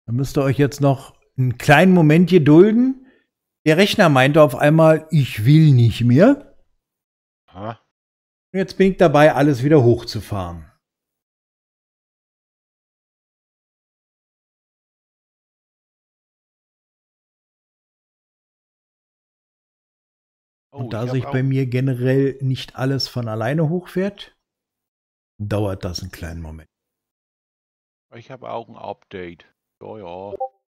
Dann müsst ihr euch jetzt noch einen kleinen Moment gedulden. Der Rechner meinte auf einmal, ich will nicht mehr. Ha? Und jetzt bin ich dabei, alles wieder hochzufahren. Oh, Und da ich sich hab bei auch, mir generell nicht alles von alleine hochfährt, dauert das einen kleinen Moment. ich hab auch ein Update. Ja, ja.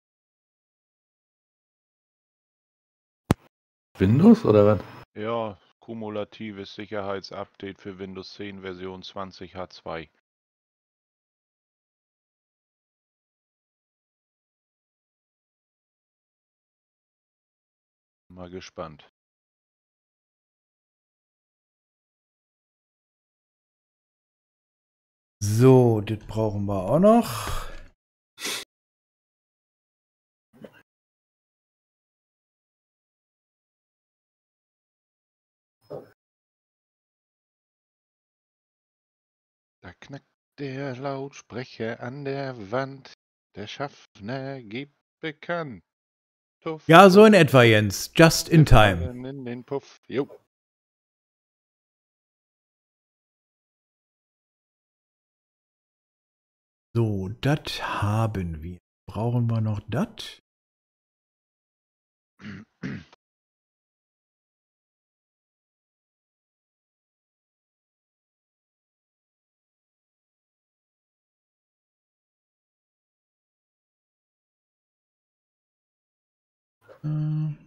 Windows oder was? Ja, kumulatives Sicherheitsupdate für Windows 10 Version 20 H2. Mal gespannt. So, das brauchen wir auch noch. Da knackt der Lautsprecher an der Wand. Der Schaffner gibt bekannt. Tuff, Ja, so tuff, in etwa, tuff, Jens. Just in wir time. fahren in den Puff. Jo. So, das haben wir. Brauchen wir noch das? Äh,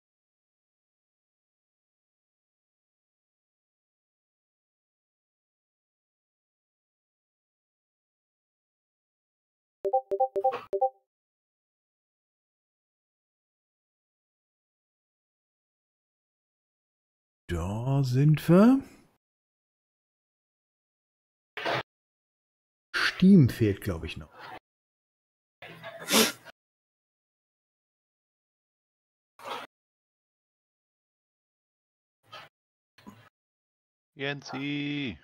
Da sind wir. Steam fehlt, glaube ich, noch. Jensi.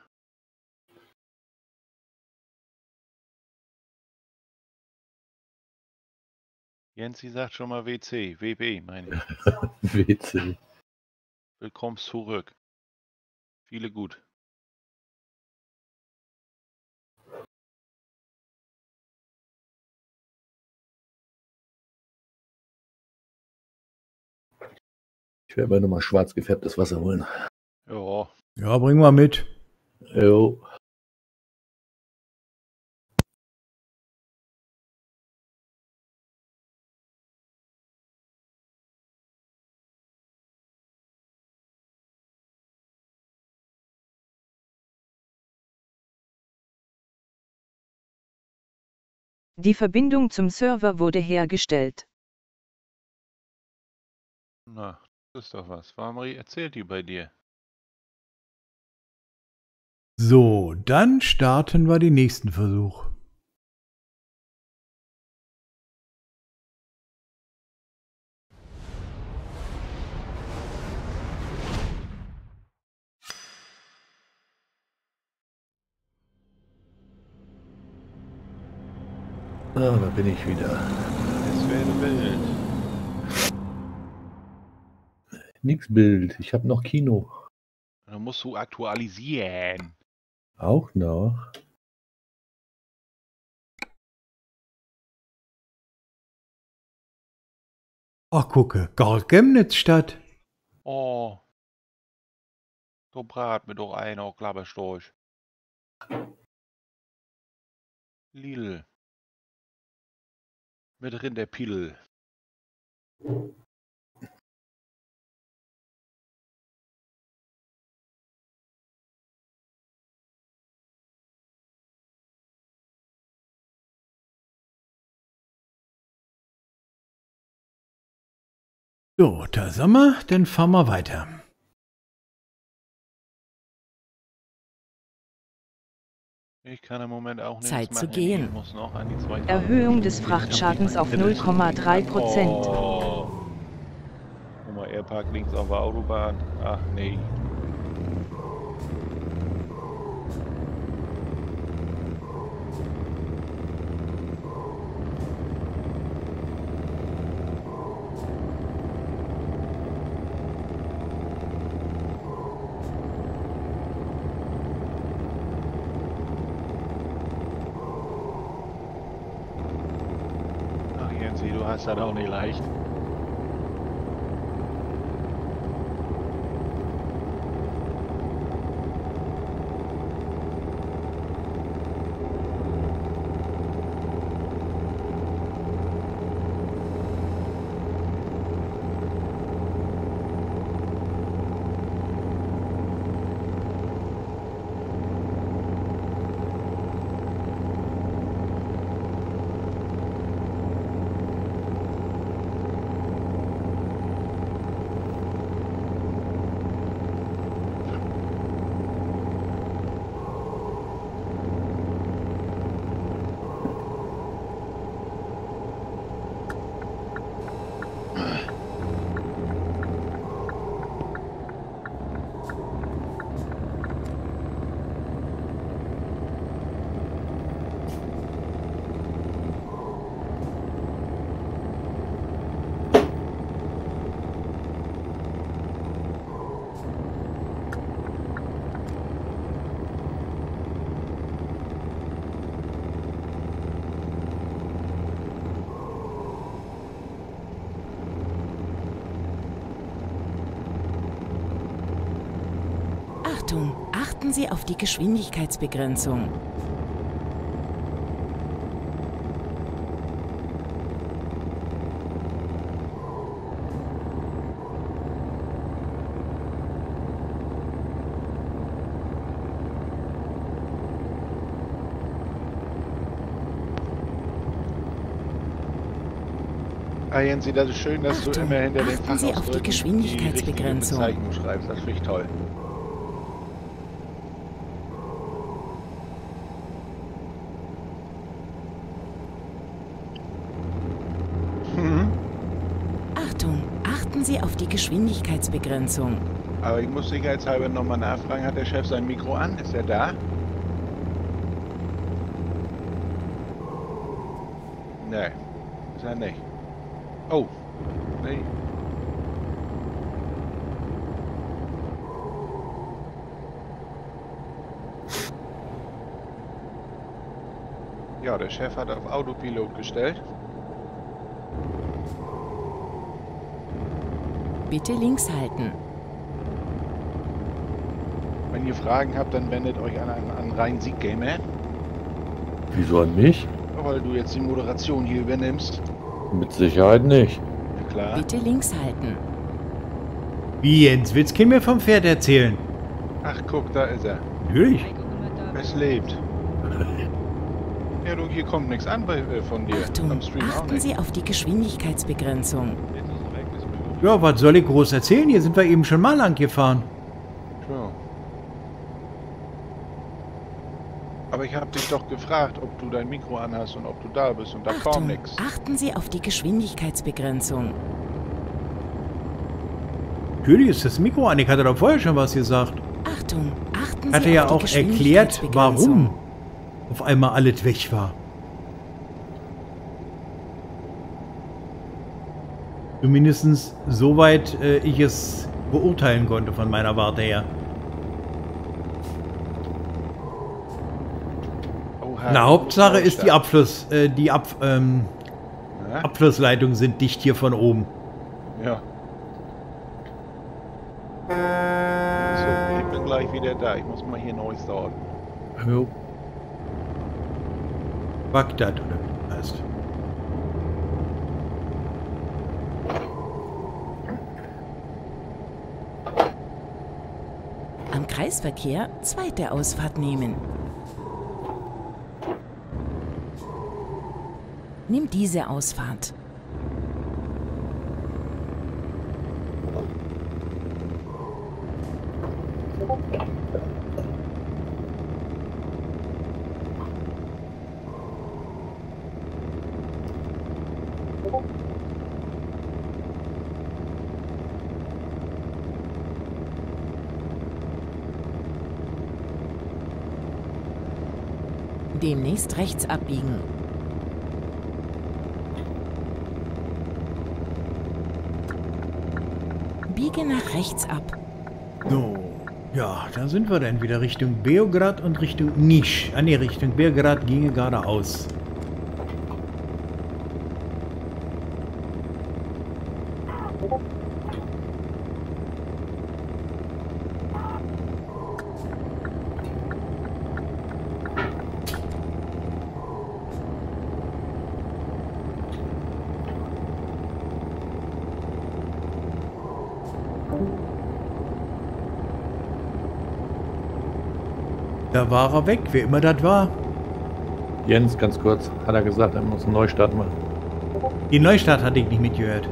Jensi sagt schon mal WC. WB, meine ich. WC. Willkommen zurück. Viele gut. Ich werde mir nochmal schwarz gefärbtes Wasser holen. Ja, Ja, bringen wir mit. Jo. Die Verbindung zum Server wurde hergestellt. na, das ist doch was. Warum erzählt die bei dir? So, dann starten wir den nächsten Versuch. Ah, da bin ich wieder. Es wäre wild. Nix Bild. Ich habe noch Kino. Dann musst du aktualisieren. Auch noch. Ach, gucke, gar Chemnitz statt. Oh. So brat mir doch einer, Klapperstorch. Lidl. Mit Rinderpidel. So, da sind wir, dann fahren wir weiter. Ich kann im Moment auch nichts Zeit zu machen. gehen. Ich muss noch an die 2000. Erhöhung des Frachtschadens auf 0,3%. Oh. Guck mal, er parkt links auf der Autobahn. Ach nee. ist das auch nicht leicht. Achtung, achten Sie auf die Geschwindigkeitsbegrenzung. Ah, Jensi, das ist schön, dass du Achtung, immer hinter den achten Sie auf die Geschwindigkeitsbegrenzung. Die richtige Bezeichnung schreibst. Das finde ich toll. Achtung, achten Sie auf die Geschwindigkeitsbegrenzung. Aber ich muss sicherheitshalber nochmal nachfragen, hat der Chef sein Mikro an? Ist er da? Nee, ist er nicht. Oh, nee. Ja, der Chef hat auf Autopilot gestellt. Bitte links halten. Wenn ihr Fragen habt, dann wendet euch an Rhein-Sieg-Gamer. Wieso an mich? Weil du jetzt die Moderation hier übernimmst. Mit Sicherheit nicht. Ja, klar. Bitte links halten. Wie, Jens? Willst du mir vom Pferd erzählen? Ach, guck, da ist er. Natürlich. Es lebt. Ja, du, hier kommt nichts an von dir. Achtung, Am Stream auch achten nicht. Sie auf die Geschwindigkeitsbegrenzung. Ja, was soll ich groß erzählen? Hier sind wir eben schon mal lang gefahren. Ja. Aber ich habe dich doch gefragt, ob du dein Mikro anhast und ob du da bist und da kommt Achtung, nichts. achten Sie auf die Geschwindigkeitsbegrenzung. Natürlich ist das Mikro an. Ich hatte doch vorher schon was gesagt. Achtung, achten Ich Sie hatte ja auf die auch erklärt, Geschwindigkeitsbegrenzung. warum auf einmal alles weg war. Zumindest soweit ich es beurteilen konnte von meiner Warte her. Oha, Na, Hauptsache ist die Deutschland. Na? Abflussleitungen sind dicht hier von oben. Ja. So, ich bin gleich wieder da. Ich muss mal hier neu starten. Jo. Bagdad oder wie das heißt. Am Kreisverkehr zweite Ausfahrt nehmen. Nimm diese Ausfahrt. Demnächst rechts abbiegen. Biege nach rechts ab. So, ja, da sind wir dann wieder Richtung Beograd und Richtung Nisch. Ah ne, Richtung Beograd ginge geradeaus. Da war er weg, wer immer das war. Jens, ganz kurz, hat er gesagt, er muss einen Neustart machen. Die Neustart hatte ich nicht mitgehört.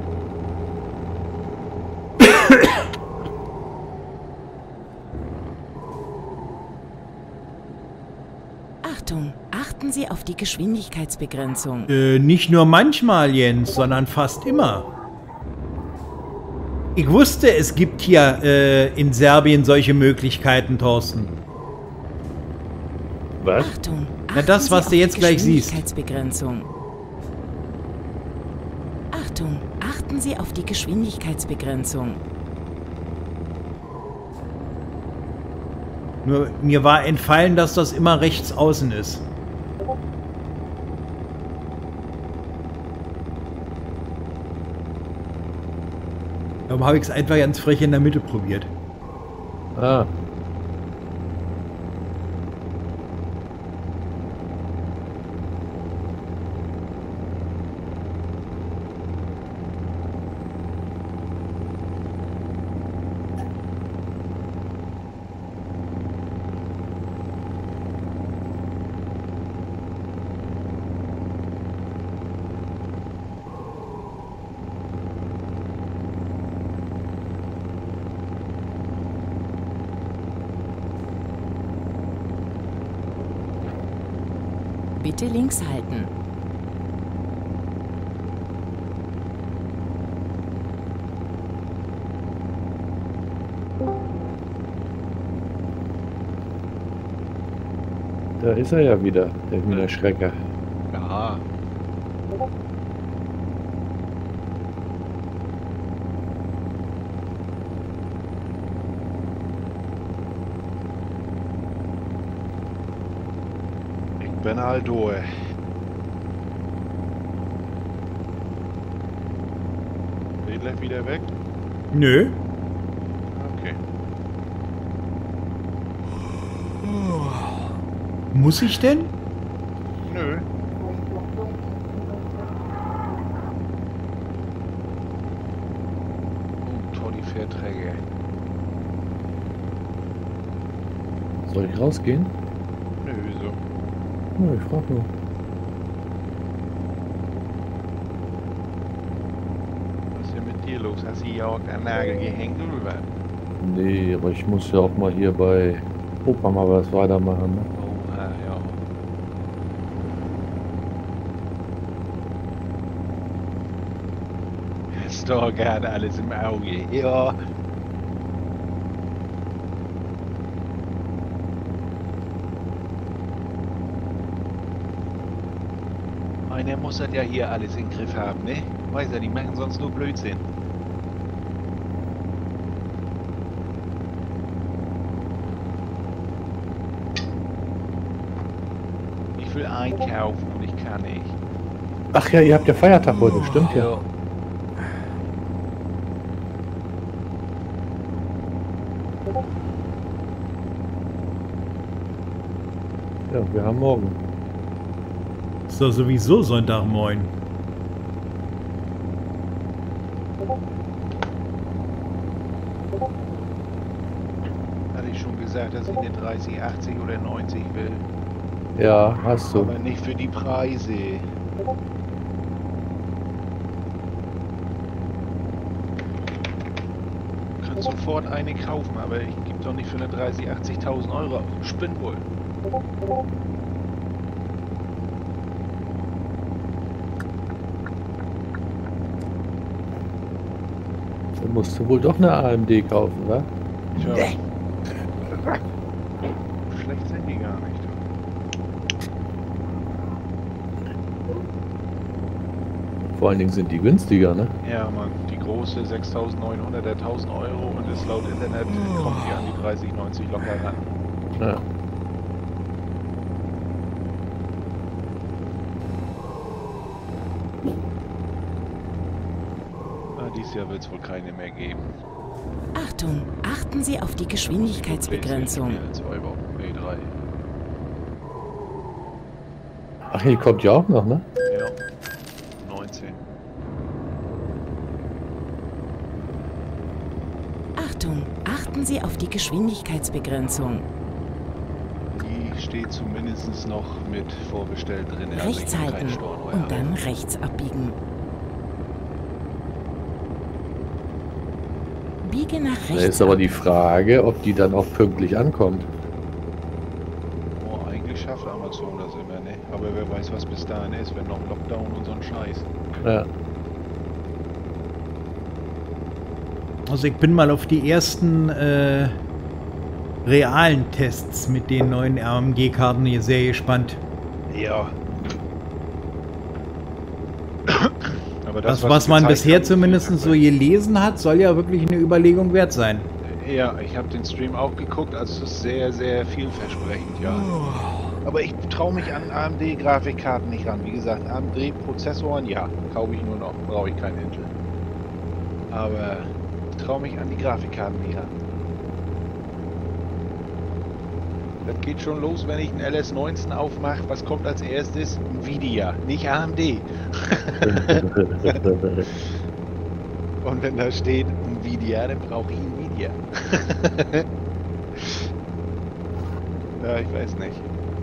Achtung, achten Sie auf die Geschwindigkeitsbegrenzung. Nicht nur manchmal, Jens, sondern fast immer. Ich wusste, es gibt hier in Serbien solche Möglichkeiten, Thorsten. Was? Achtung, Na, das, achten was Sie du auf jetzt die gleich siehst. Geschwindigkeitsbegrenzung. Achtung, achten Sie auf die Geschwindigkeitsbegrenzung. Nur mir war entfallen, dass das immer rechts außen ist. Darum habe ich es einfach ganz frech in der Mitte probiert. Ah. Bitte links halten. Da ist er ja wieder, der Hühnerschrecker. Ja. Ich bin halt durch. Redler wieder weg? Nö. Okay. Muss ich denn? Nö. Oh, toll, die Verträge. Soll ich rausgehen? Nö, wieso? Nö, ich frag nur. Was ist denn mit dir los? Hast du hier auch an Nagel gehängt oder was? Nee, aber ich muss ja auch mal hier bei Opa mal was weitermachen. Ne? Oh, ja. Hast doch gerade alles im Auge. Ja. Einer muss das ja hier alles in den Griff haben, ne? Weiß ja, die machen sonst nur Blödsinn. Ich will einkaufen und ich kann nicht. Ach ja, ihr habt ja Feiertag heute, stimmt ja. Ja, wir haben morgen. Ist doch sowieso Sonntagmorgen. Hatte ich schon gesagt, dass ich eine 30, 80 oder 90 will. Ja, hast du. Aber nicht für die Preise. Du kannst sofort eine kaufen, aber ich gebe doch nicht für eine 30, 80.000 Euro aus. Spinn wohl. Dann musst du wohl doch eine AMD kaufen, wa? Tja. Schlecht sind die gar nicht. Vor allen Dingen sind die günstiger, ne? Ja, Mann. Die große 6.900, 1.000 Euro und ist laut Internet kommt die an die 30, 90 locker ran. Ja. Die dieses Jahr wird es wohl keine mehr geben. Achtung, achten Sie auf die Geschwindigkeitsbegrenzung. 2 Wochen, nee, 3. Ach, hier kommt ja auch noch, ne? Ja, 19. Achtung, achten Sie auf die Geschwindigkeitsbegrenzung. Die steht zumindest noch mit vorbestellt drin. Also ich Rechts hab keinen halten Storneuer. und dann rechts abbiegen. Biege nach Da rechts. ist aber ab. die Frage, ob die dann auch pünktlich ankommt. Oh, eigentlich schafft Amazon das immer, ne? Aber wer weiß, was bis dahin ist, wenn noch Lockdown und so ein Scheiß. Ja. Also ich bin mal auf die ersten realen Tests mit den neuen RMG-Karten hier sehr gespannt. Ja. Aber Das, was sie man gezeigt bisher haben, zumindest sieht so gelesen hat, soll ja wirklich eine Überlegung wert sein. Ja, ich habe den Stream auch geguckt, also es ist sehr, sehr vielversprechend, ja. Aber ich traue mich an AMD-Grafikkarten nicht ran. Wie gesagt, AMD-Prozessoren, ja, kaufe ich nur noch, brauche ich keinen Intel. Aber ich traue mich an die Grafikkarten nicht ran. Das geht schon los, wenn ich einen LS19 aufmache. Was kommt als erstes? Nvidia, nicht AMD. Und wenn da steht Nvidia, dann brauche ich Nvidia. Ja, ich weiß nicht.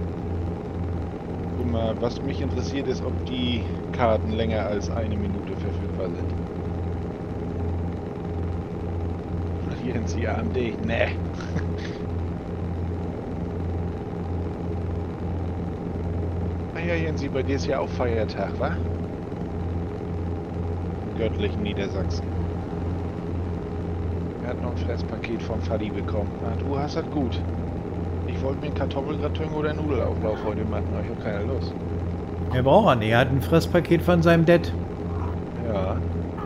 Guck mal, was mich interessiert ist, ob die Karten länger als 1 Minute verfügbar sind. Verlieren sie AMD? Nee. Ja, Jensi, bei dir ist ja auch Feiertag, wa? Im göttlichen Niedersachsen. Er hat noch ein Fresspaket vom Fadi bekommen. Ah, du hast das gut. Ich wollte mir einen Kartoffelgratin oder einen Nudelauflauf heute machen, aber ich habe keine Lust. Er braucht er nicht. Er hat ein Fresspaket von seinem Dad. Ja.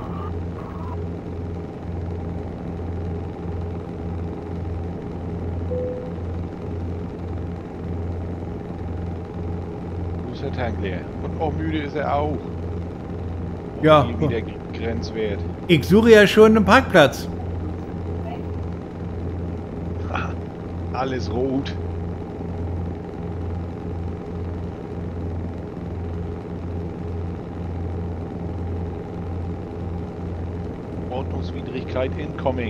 Wo ist der Tank leer? Und auch müde ist er auch. Ja. Nie wieder grenzwert. Ich suche ja schon einen Parkplatz. Alles rot. Ordnungswidrigkeit incoming.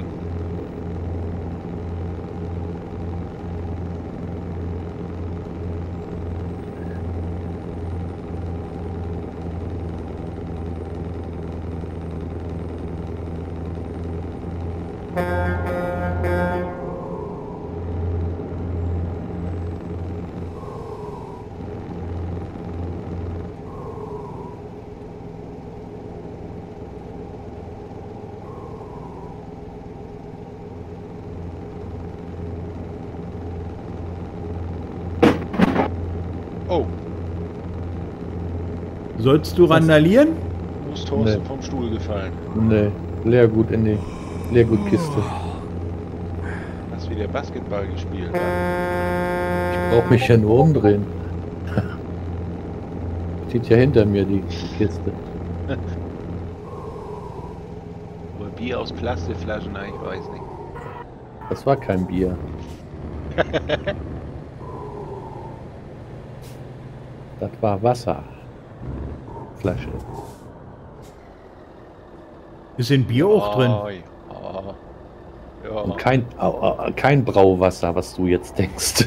Oh, Sollst du randalieren? wo ist Thorsten Nee. vom Stuhl gefallen? Nee, Leergut in die Leergutkiste. Hast wieder Basketball gespielt? Ich brauche mich ja nur umdrehen. Steht ja hinter mir die Kiste. Oder Bier aus Plastikflaschen? Nein, ich weiß nicht. Das war kein Bier. Das war Wasser. Flasche. Ist in Bier auch drin. Ja. Ja. Und kein Brauwasser, was du jetzt denkst.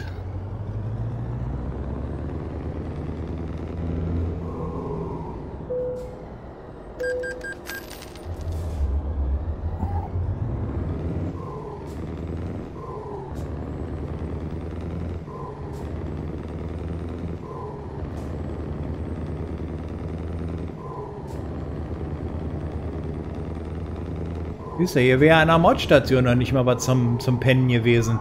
Wisst ihr, hier wäre an der Mautstation noch nicht mal was zum Pennen gewesen.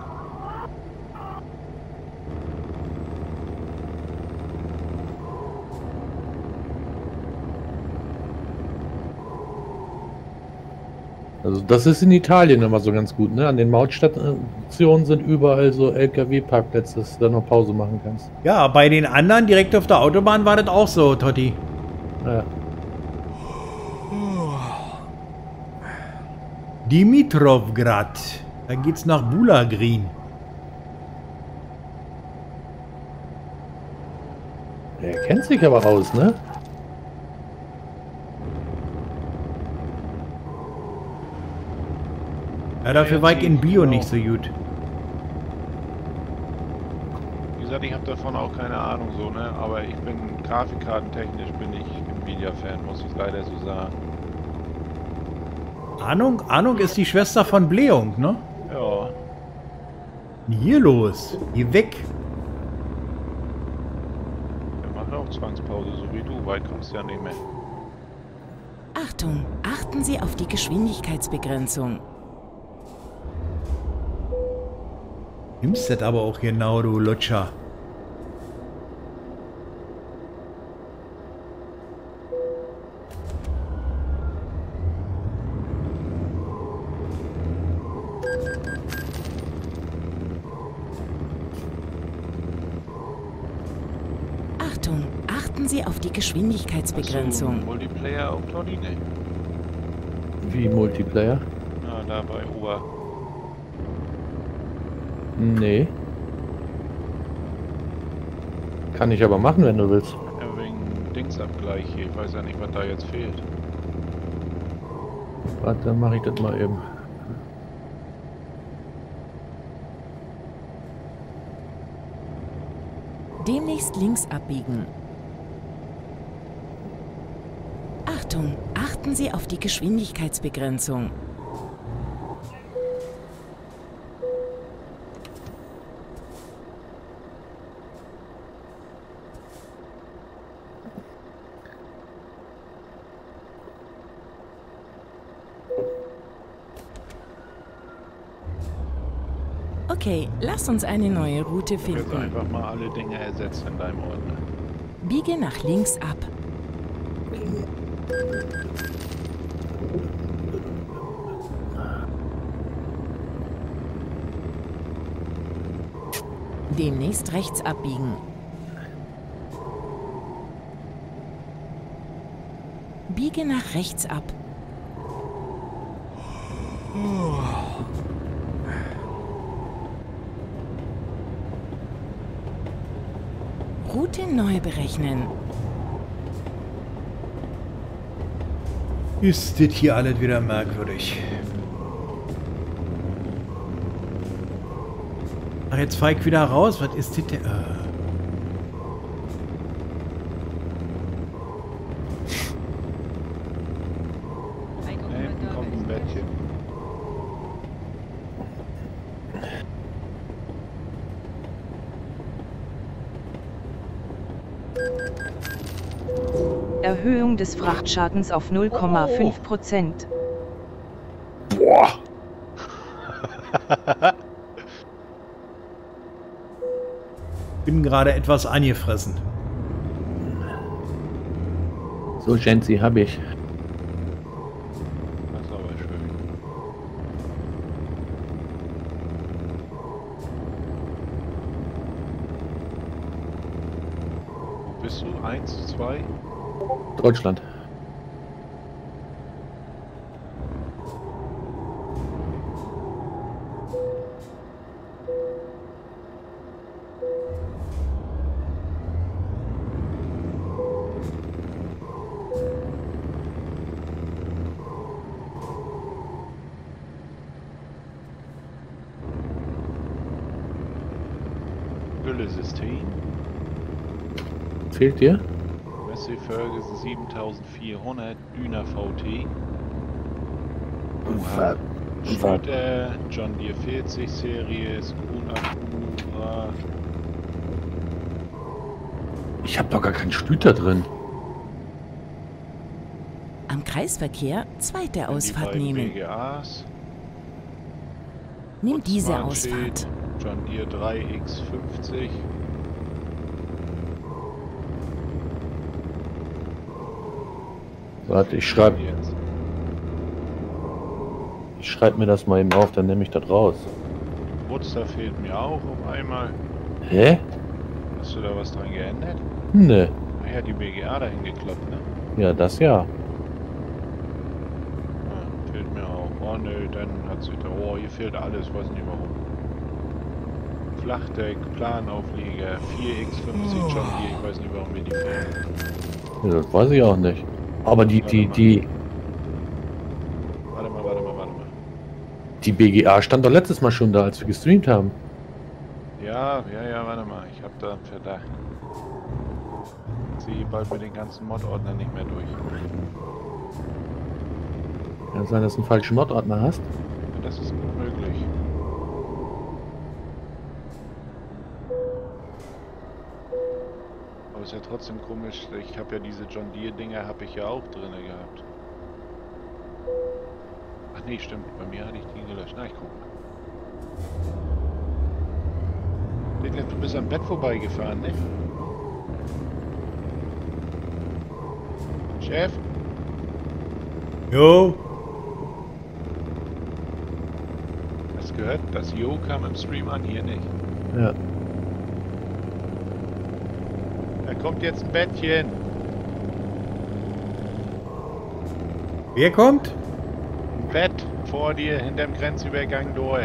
Also das ist in Italien immer so ganz gut, ne? An den Mautstationen sind überall so LKW-Parkplätze, dass du da noch Pause machen kannst. Ja, bei den anderen direkt auf der Autobahn war das auch so, Totti. Ja. Dimitrovgrad. Da geht's nach Bulagrin. Er kennt sich aber aus, ne? Ja, dafür war ich in Bio nicht so gut. Wie gesagt, ich habe davon auch keine Ahnung so, ne? Aber ich bin grafikkartentechnisch bin ich Nvidia-Fan, muss ich leider so sagen. Ahnung ist die Schwester von Bleung, ne? Ja. Hier los. Geh weg. Wir machen auch Zwangspause, so wie du. Weit kommst du ja nicht mehr. Achtung, achten Sie auf die Geschwindigkeitsbegrenzung. Nimmst das aber auch genau, du Lutscher. Achtung, achten Sie auf die Geschwindigkeitsbegrenzung. Hast du Multiplayer auch, Toddy? Ne? Wie Multiplayer? Ja, da bei Ober. Nee. Kann ich aber machen, wenn du willst. Ja, wegen Dingsabgleich hier. Ich weiß ja nicht, was da jetzt fehlt. Warte, dann mache ich das mal eben. Demnächst links abbiegen. Achtung, achten Sie auf die Geschwindigkeitsbegrenzung. Okay, lass uns eine neue Route Jetzt finden. einfach mal alle Dinge ersetzt in deinem Ordner. Biege nach links ab. Demnächst rechts abbiegen. Biege nach rechts ab. Route neu berechnen. Ist das hier alles wieder merkwürdig. Ach, jetzt fahr ich wieder raus. Was ist das denn? Kommt ein Bettchen. Erhöhung des Frachtschadens auf 0,5%. Boah! Bin gerade etwas angefressen. So, Genzi, habe ich. Das ist aber schön. Wo bist du? 1, 2? Deutschland. Güllesystem. Fehlt dir? Massey Ferguson 7400, Düner VT. Schlüter, John Deere 40 Series, Grunakku. Ich habe doch gar keinen Stüter drin. Am Kreisverkehr zweite Ausfahrt nehmen. BGAs. Nimm diese Warnschild, Ausfahrt. John Deere 3X50. Warte, ich schreibe mir das mal eben auf, dann nehme ich das raus. Woodster fehlt mir auch auf einmal. Hä? Hast du da was dran geändert? Ne. Ah ja, die BGA dahin geklappt, ne? Ja, das ja. Ja, fehlt mir auch. ne, dann hat sich da, oh, hier fehlt alles, weiß nicht warum. Flachdeck, Planauflieger, 4x50 John Deere, ich weiß nicht warum mir die fehlen. Ja, das weiß ich auch nicht. Aber die Warte mal. Die BGA stand doch letztes Mal schon da, als wir gestreamt haben. Ja, warte mal, ich hab da einen Verdacht. Ich ziehe bald mit den ganzen Mod-Ordnern nicht mehr durch. Kann sein, dass du einen falschen Mod-Ordner hast? Ja, das ist gut möglich. Aber ist ja trotzdem komisch, ich habe ja diese John Deere Dinger habe ich ja auch drin gehabt. Ach nee, stimmt, bei mir hatte ich die gelöscht. Na, ich guck mal. Detlef, du bist am Bett vorbeigefahren, ne? Chef? Jo. Hast gehört? Das Jo kam im Stream an, hier nicht. Ja. Da kommt jetzt ein Bettchen. Wer kommt? Ein Bett vor dir hinterm Grenzübergang durch.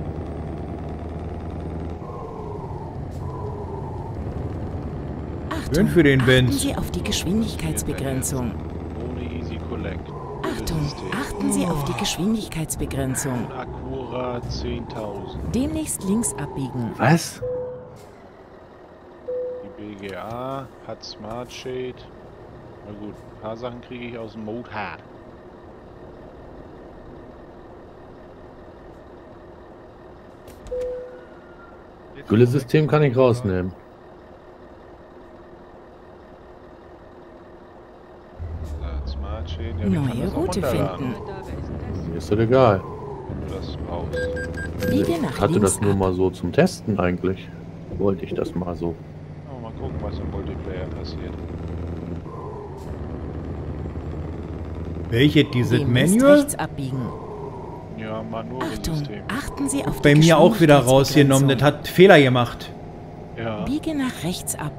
Schön für den Achten Benz. Sie auf die Geschwindigkeitsbegrenzung. Ohne Easy Collect. Achtung, achten Sie auf die Geschwindigkeitsbegrenzung. Acura 10.000. Demnächst links abbiegen. Was? Die BGA hat Smart Shade. Na gut, ein paar Sachen kriege ich aus dem Mode Hard. Güllesystem kann ich rausnehmen. Smart Shade, ja, wir können Neue das auch Route runterladen, finden. Mir ist das egal. wenn du das brauchst. Biege nach Ich hatte links das nur ab. mal so zum Testen eigentlich. Wollte ich das mal so. Mal gucken, was im Multiplayer passiert. Welche? Dieses Demnächst Manual? rechts abbiegen. Ja, Achtung, Manöversystem. achten Sie auf die Bei mir auch wieder rausgenommen. Das Geschwindigkeitsbegrenzung. hat Fehler gemacht. Ja. Biege nach rechts ab.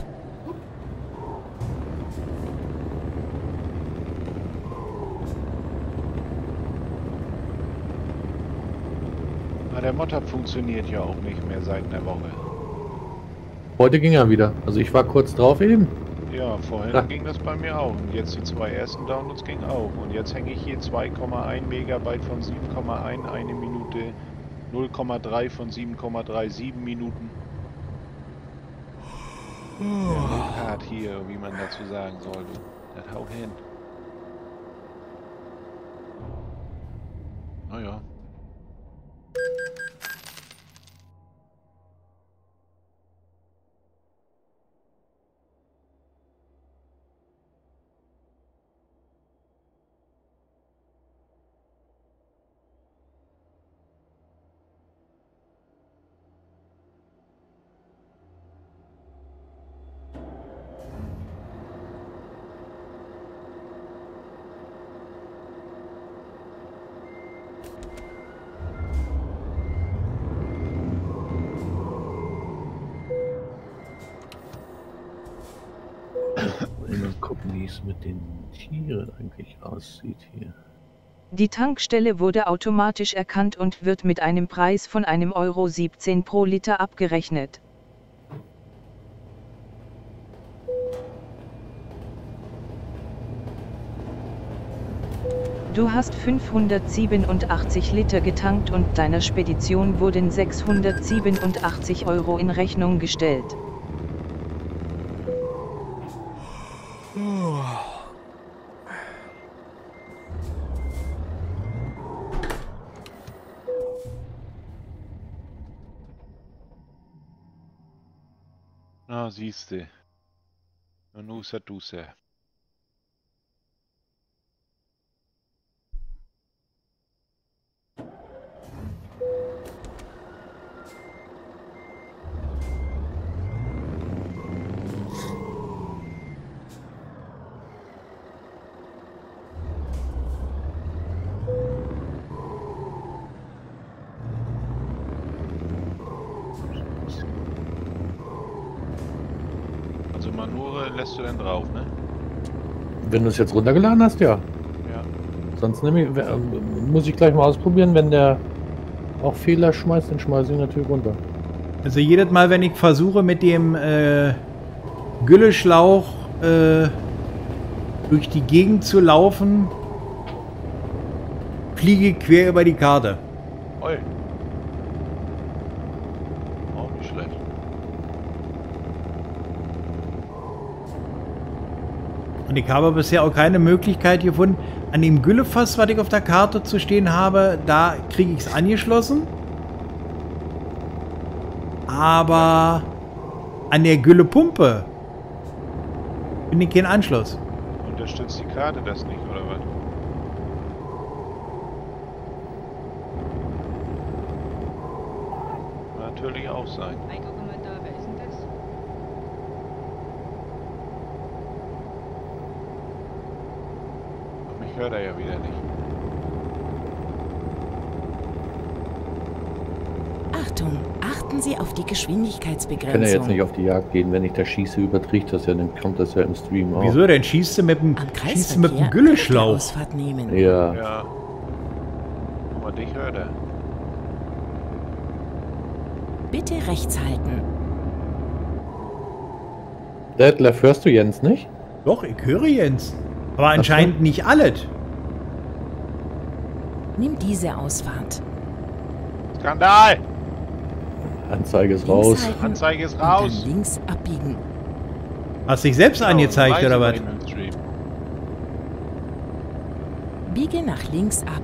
Na, der Mod-Hub funktioniert ja auch nicht mehr seit einer Woche. Heute ging er wieder. Also ich war kurz drauf eben. Ja, vorhin Ja. ging das bei mir auch. Und jetzt die zwei ersten Downloads ging auch. Und jetzt hänge ich hier 2,1 Megabyte von 7,1, eine Minute, 0,3 von 7,37 Minuten. Der Hard hier, wie man dazu sagen sollte. Das haut hin. Naja. Mal gucken, wie es mit den Tieren eigentlich aussieht hier. Die Tankstelle wurde automatisch erkannt und wird mit einem Preis von €1,17 pro Liter abgerechnet. Du hast 587 Liter getankt und deiner Spedition wurden 687 € in Rechnung gestellt. Na, siehste. Nusa Dusa. Also Manure lässt du dann drauf, ne? Wenn du es jetzt runtergeladen hast, ja. Ja. Sonst muss ich gleich mal ausprobieren. Wenn der auch Fehler schmeißt, dann schmeiße ich ihn natürlich runter. Also jedes Mal, wenn ich versuche mit dem Gülleschlauch durch die Gegend zu laufen, fliege ich quer über die Karte. Oi. Auch nicht schlecht. Und ich habe bisher auch keine Möglichkeit gefunden, an dem Güllefass, was ich auf der Karte zu stehen habe, da kriege ich es angeschlossen. Aber an der Güllepumpe finde ich keinen Anschluss. Unterstützt die Karte das nicht, oder was? Kann natürlich auch sein. Einkommentar, wer ist denn das? Aber mich hört er ja wieder nicht. Achtung, achten Sie auf die Ich kann ja jetzt Geschwindigkeitsbegrenzung. nicht auf die Jagd gehen. Wenn ich da schieße, überträgt das ja, dann kommt das ja im Stream auch. Wieso denn? Schießt du mit dem, Am schießt du mit dem Kreisverkehr Gülleschlauch? Ausfahrt nehmen. Ja. Ja. Aber dich hört er. Bitte rechts halten. Detlef, hörst du Jens nicht? Doch, ich höre Jens. Aber anscheinend nicht alles. Nimm diese Ausfahrt. Skandal! Anzeige ist Links raus. halten Anzeige ist und raus. dann links abbiegen. Hast dich selbst angezeigt, Genau, oder was? Weise bei ihm im Stream. Biege nach links ab.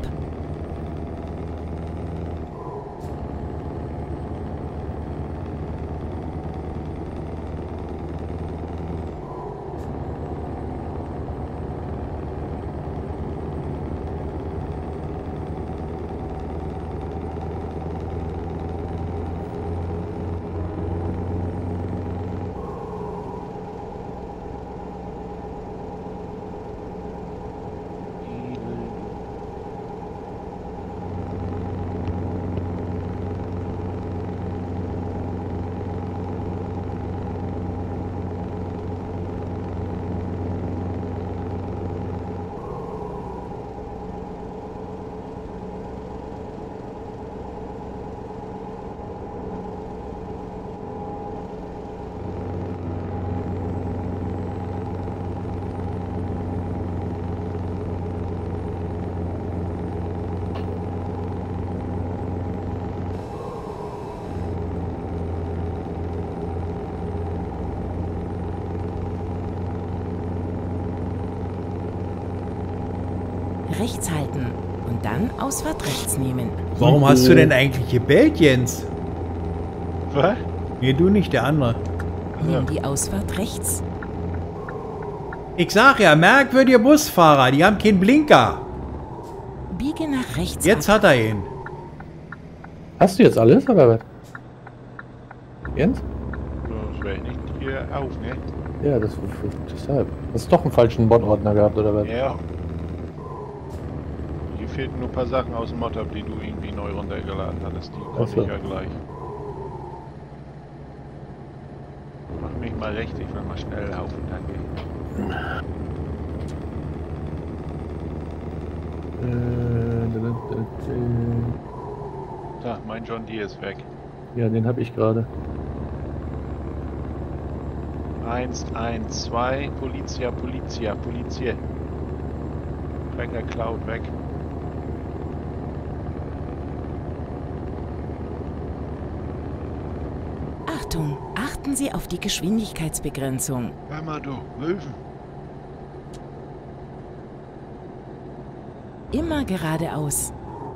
Rechts halten und dann Ausfahrt rechts nehmen. Warum hast du denn eigentlich gebellt, Jens? Was? Nee, du nicht, der andere. Nimm die Ausfahrt rechts. Ich sag ja, merkwürdige Busfahrer, die haben keinen Blinker. Biege nach rechts Jetzt ab. hat er ihn. Hast du jetzt alles, oder was? Jens? Das wäre nicht hier auf, ne? Ja, deshalb. Hast du doch einen falschen Bordordner gehabt, oder was? Ja. Hier fehlten nur ein paar Sachen aus dem Mod-Up, die du irgendwie neu runtergeladen hattest. Die konnte Ach so. ich ja gleich. Mach mich mal recht, ich will mal schnell laufen, danke. So, mein John Deere ist weg. Ja, den habe ich gerade. 112, Polizia, Polizia, Polizie. Trecker klaut weg. Achtung, achten Sie auf die Geschwindigkeitsbegrenzung. Hör mal du, Möwen. Immer geradeaus.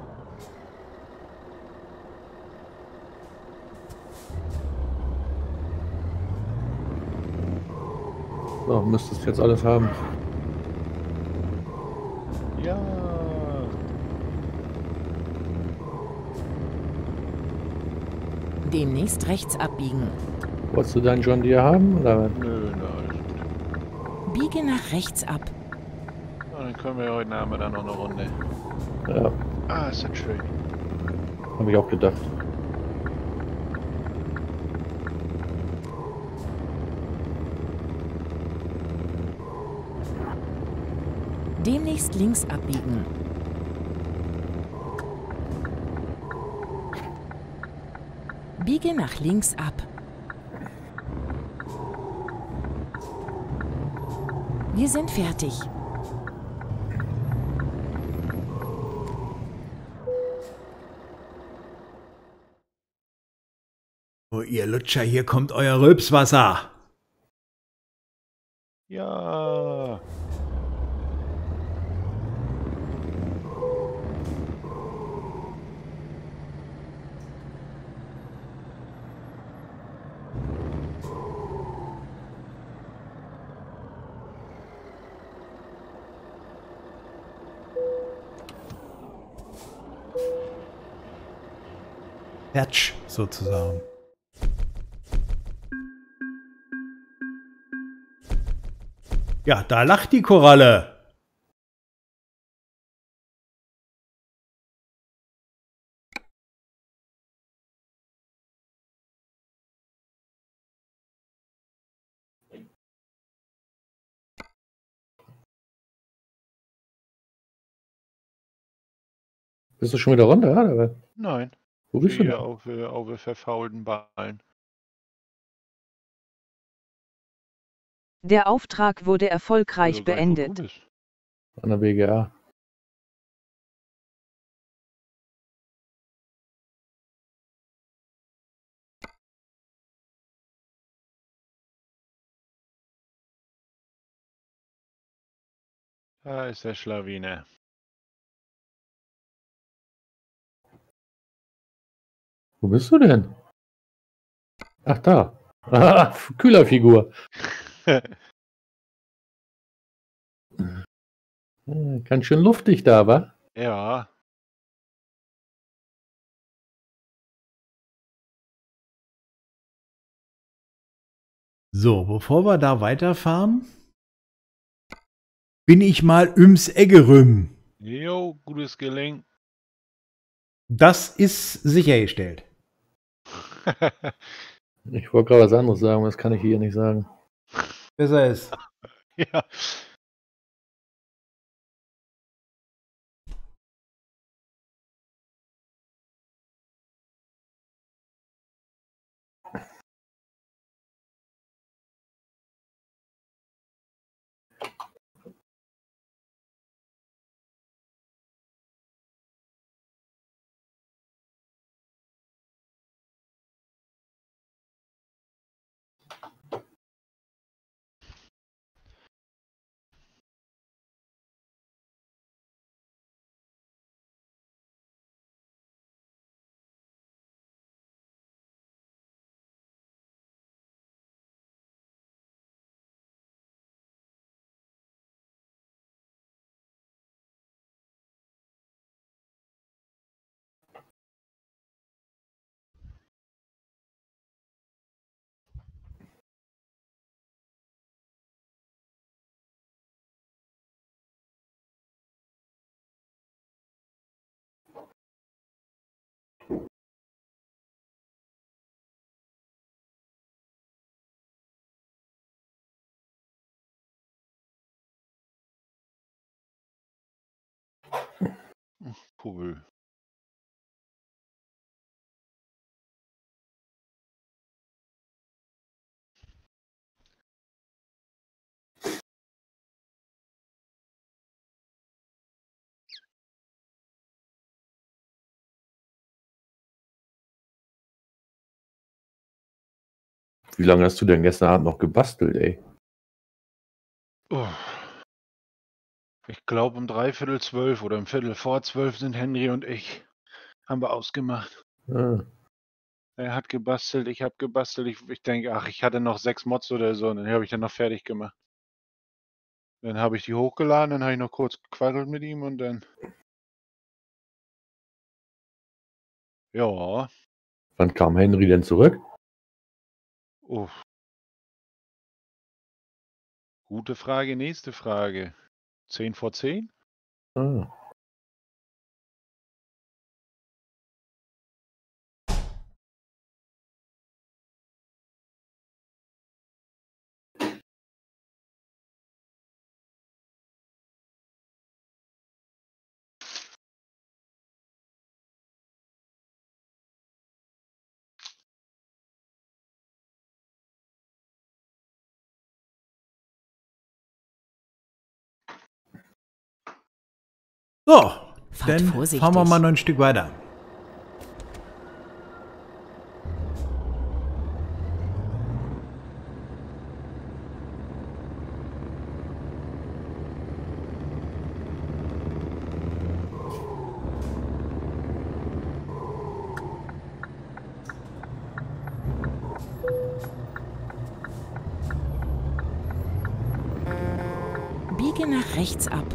So, müsstest jetzt alles haben. Ja. Demnächst rechts abbiegen. Wolltest du deinen John Deere haben, oder was? Nö, na, alles gut. Biege nach rechts ab. Ja, dann können wir heute Abend dann noch eine Runde. Ja, Ah, ist das schön. habe ich auch gedacht. Demnächst links abbiegen. Biege nach links ab. Wir sind fertig. Oh, ihr Lutscher, hier kommt euer Rülpswasser. Ja. Patch sozusagen. Ja, da lacht die Koralle. Bist du schon wieder runter, oder was? Nein. Wo bist du Hier denn? auf verfaulten Ballen. Der Auftrag wurde erfolgreich Also gar nicht, wo du beendet. bist. An der BGA. Da ist der Schlawiner. Wo bist du denn? Ach, da. Ah, Kühlerfigur. Ganz schön luftig da, wa? Ja. So, bevor wir da weiterfahren, bin ich mal ums Eggerüm. Jo, gutes Gelingen. Das ist sichergestellt. Ich wollte gerade was anderes sagen, aber das kann ich hier nicht sagen. Besser ist. Ja. Cool. Wie lange hast du denn gestern Abend noch gebastelt, ey? Oh. Ich glaube um 11:45 oder um 11:45 sind Henry und ich. Haben wir ausgemacht. Ah, Er hat gebastelt, ich habe gebastelt. Ich denke, ach, ich hatte noch 6 Mods oder so und dann habe ich dann noch fertig gemacht. Dann habe ich die hochgeladen, dann habe ich noch kurz gequaddelt mit ihm und dann. Ja. wann kam Henry denn zurück? Oh. Gute Frage, nächste Frage. 10:10? Ah. So, Fahrt dann vorsichtig. fahren wir mal noch ein Stück weiter. Biege nach rechts ab.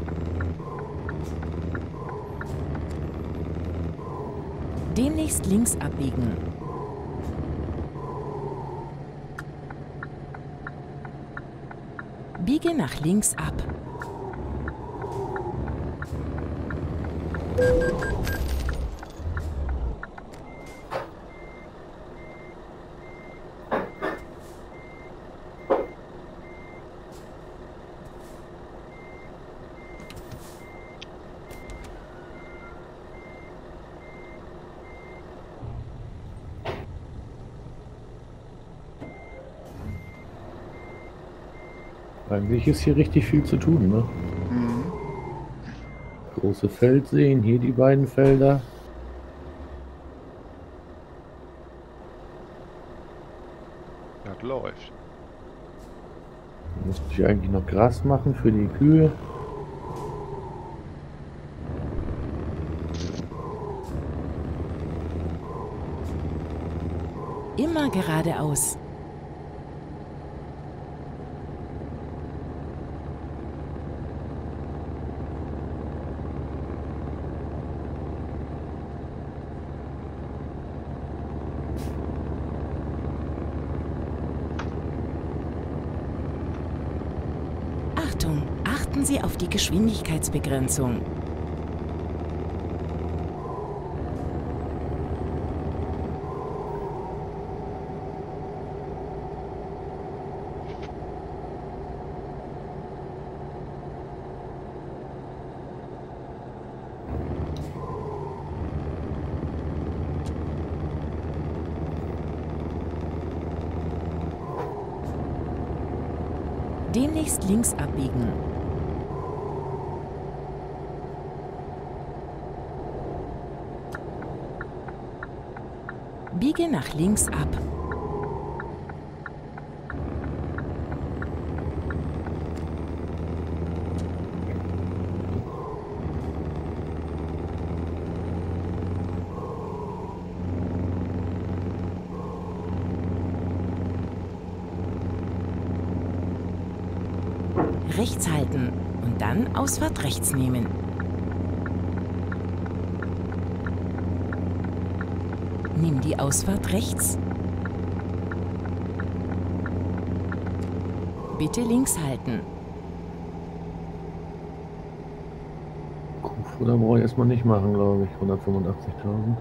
Demnächst links abbiegen. Biege nach links ab. Eigentlich ist hier richtig viel zu tun, ne? Mhm. Große Feldseen, hier die beiden Felder. Das läuft. Müsste ich eigentlich noch Gras machen für die Kühe. Immer geradeaus. Achtung, achten Sie auf die Geschwindigkeitsbegrenzung. Demnächst links abbiegen. Biege nach links ab. Rechts halten und dann Ausfahrt rechts nehmen. Nimm die Ausfahrt rechts. Bitte links halten. Kuhfutter brauche ich erstmal nicht machen, glaube ich. 185.000.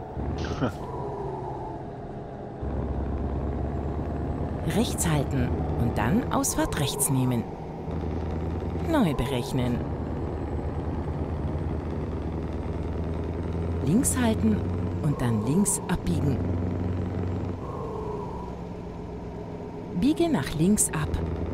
Rechts halten und dann Ausfahrt rechts nehmen. Neu berechnen. Links halten und dann links abbiegen. Biege nach links ab.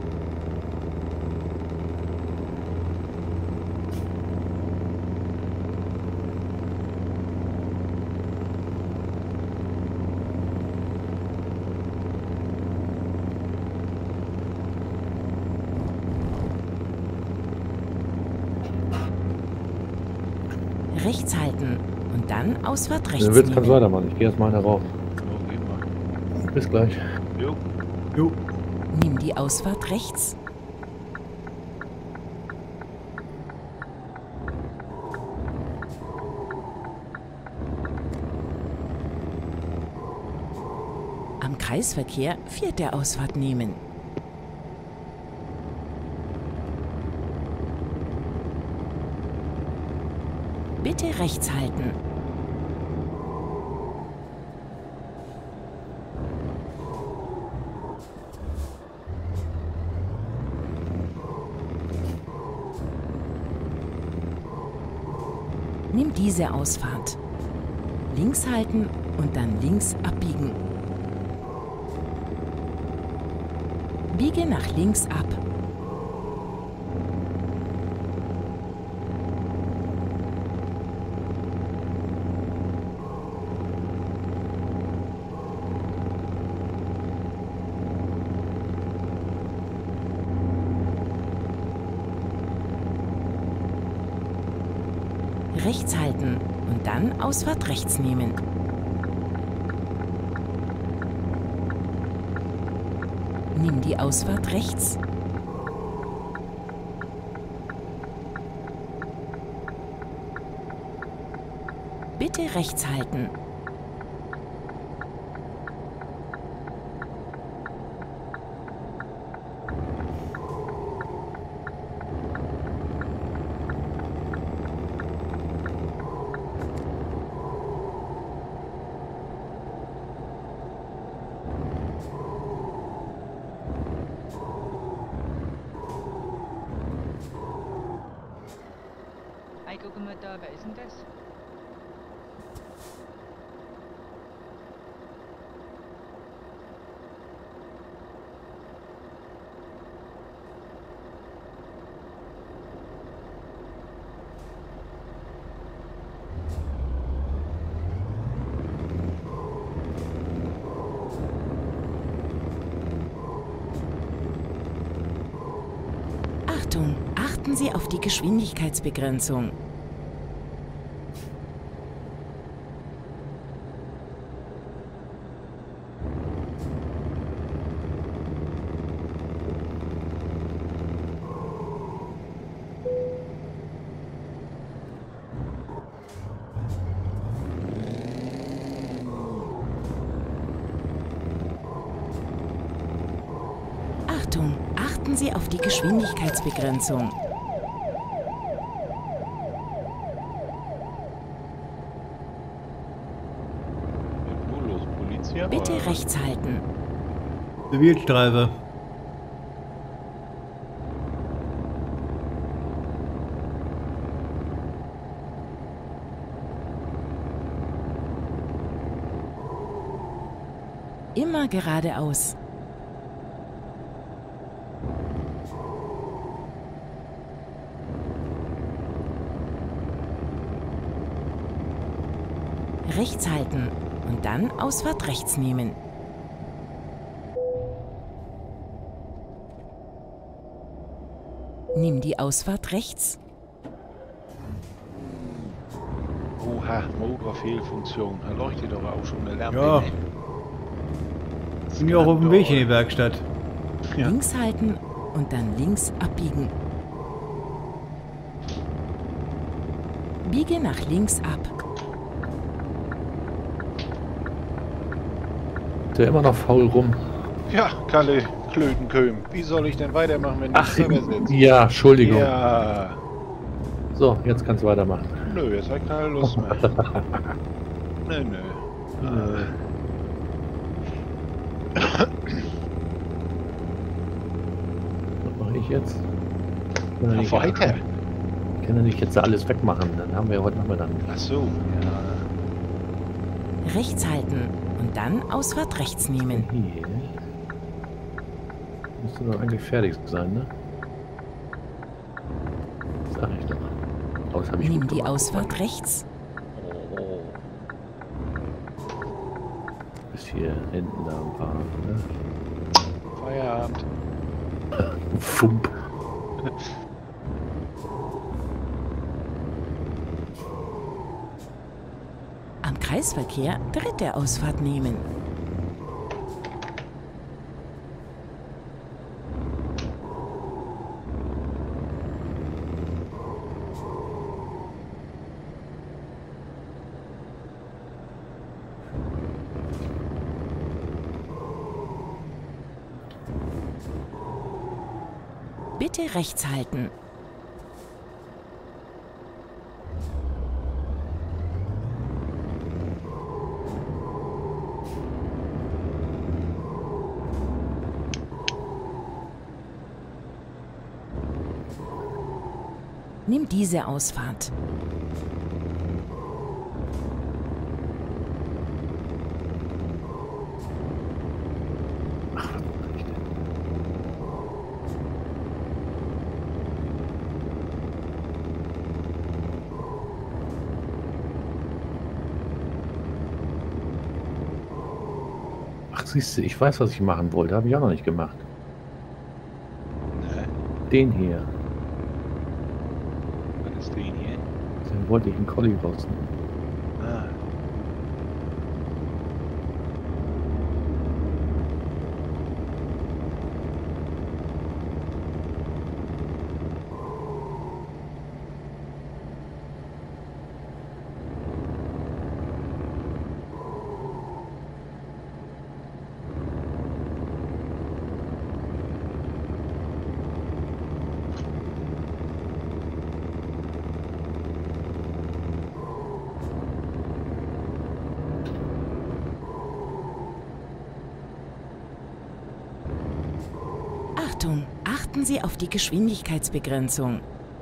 Rechts halten und dann Ausfahrt rechts Dann kannst du nehmen. weitermachen. Ich gehe erstmal herauf. So, geht mal. Bis gleich. Jo. Jo. Nimm die Ausfahrt rechts. Am Kreisverkehr vierte Ausfahrt nehmen. Bitte rechts halten. Nimm diese Ausfahrt. Links halten und dann links abbiegen. Biege nach links ab. . Rechts halten und dann Ausfahrt rechts nehmen. Nimm die Ausfahrt rechts. Bitte rechts halten. Hey, guck mal da, wer ist denn das? Achtung, achten Sie auf die Geschwindigkeitsbegrenzung. Achtung, achten Sie auf die Geschwindigkeitsbegrenzung. Wo los, Polizia? Bitte rechts halten. Zivilstreife. Immer geradeaus. Rechts halten und dann Ausfahrt rechts nehmen. Nimm die Ausfahrt rechts. Oha, Motorfehlfunktion. Da leuchtet doch auch schon eine Lampe. Ja. ne? Sind ja auch auf dem Weg in die Werkstatt. Ja. Links halten und dann links abbiegen. Biege nach links ab. Ist ja immer noch faul rum. Ja, Kalle Klötenköhm. Wie soll ich denn weitermachen, wenn du Ach, selber sitzt? ja, Entschuldigung. Ja. So, jetzt kannst du weitermachen. Nö, jetzt hab ich keine Lust mehr. Nö. Was mache ich jetzt? Na, weiter. Ich kann ja nicht jetzt alles wegmachen, dann haben wir ja heute Nachmittag. Ach so, ja. Rechts halten und dann Ausfahrt rechts nehmen. Hier. Müsste doch eigentlich fertig sein, ne? Sag ich doch. Oh, das hab ich Nimm gut die gemacht. Ausfahrt rechts. Oh. Bis hier hinten da ein paar, ne? Feierabend. Fump. Am Kreisverkehr dritte Ausfahrt nehmen. Bitte rechts halten. Nimm diese Ausfahrt. Ach, was mach ich denn? Ach, siehst du, ich weiß, was ich machen wollte. Habe ich auch noch nicht gemacht. Ne? Den hier. Was ist den hier? Den wollte ich einen Collie rausnehmen. Ah. Achtung, achten Sie auf die Geschwindigkeitsbegrenzung.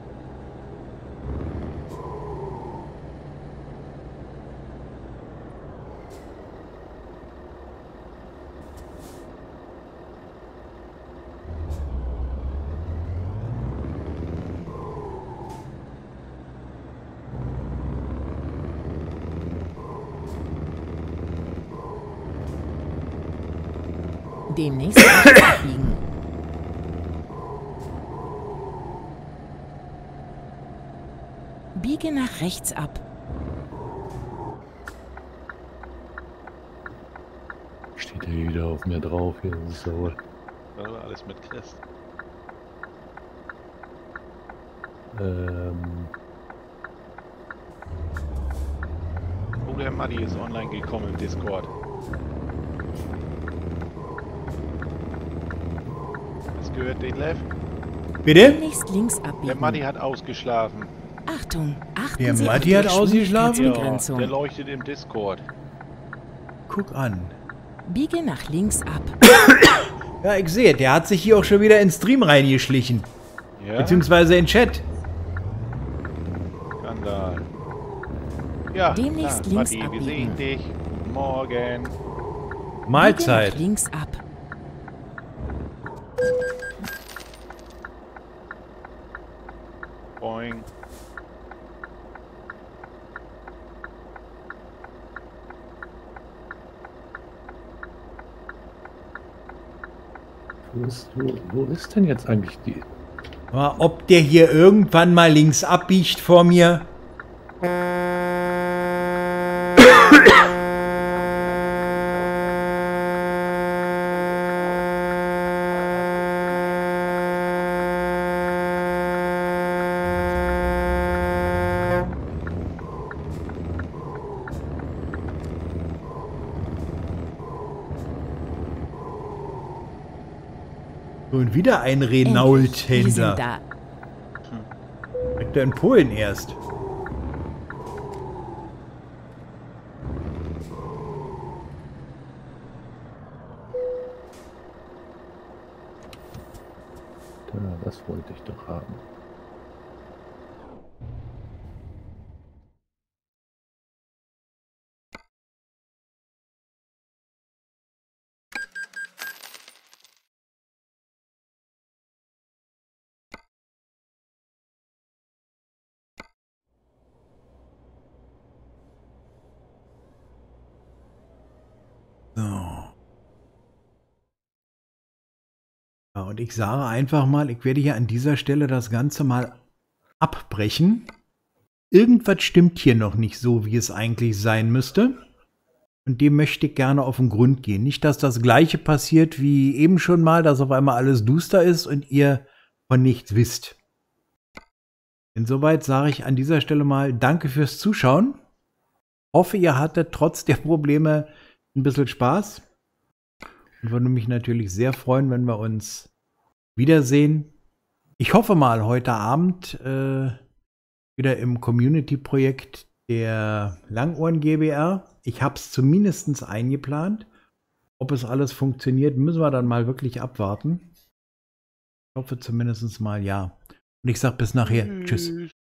Demnächst rechts abbiegen. Biege nach rechts ab. Steht er wieder auf mir drauf hier, das ist ja wohl. Was du alles mitkriegst. Oh, der Muddy ist online gekommen im Discord. Hast du gehört, den Lev? Bitte? Demnächst links Der abbiegen. Muddy hat ausgeschlafen. Achtung, achten Der Sie auf Muddy die hat ausgeschlafen? Geschwindigkeitsbegrenzung. Der leuchtet im Discord. Guck an. Biege nach links ab. Ja, ich sehe, der hat sich hier auch schon wieder ins Stream reingeschlichen. Ja? Beziehungsweise in Chat. Skandal. Ja, Demnächst na, links Muddy, wir abbiegen. sehen dich. Guten Morgen. Biege Mahlzeit. nach links ab. Boing. Wo ist denn jetzt eigentlich die? Aber ob der hier irgendwann mal links abbiegt vor mir? Und wieder ein Endlich, wir sind Renault-Händler. da. Direkt in Polen erst. Das wollte ich doch haben. So. Ja, und ich sage einfach mal, ich werde hier an dieser Stelle das Ganze mal abbrechen. Irgendwas stimmt hier noch nicht so, wie es eigentlich sein müsste. Und dem möchte ich gerne auf den Grund gehen. Nicht, dass das Gleiche passiert wie eben schon mal, dass auf einmal alles duster ist und ihr von nichts wisst. Insoweit sage ich an dieser Stelle mal Danke fürs Zuschauen. Hoffe, ihr hattet trotz der Probleme ein bisschen Spaß. Und würde mich natürlich sehr freuen, wenn wir uns wiedersehen. Ich hoffe mal heute Abend wieder im Community-Projekt der Langohren GbR. Ich habe es zumindest eingeplant. Ob es alles funktioniert, müssen wir dann mal wirklich abwarten. Ich hoffe zumindest mal ja. Und ich sage bis nachher. Tschüss.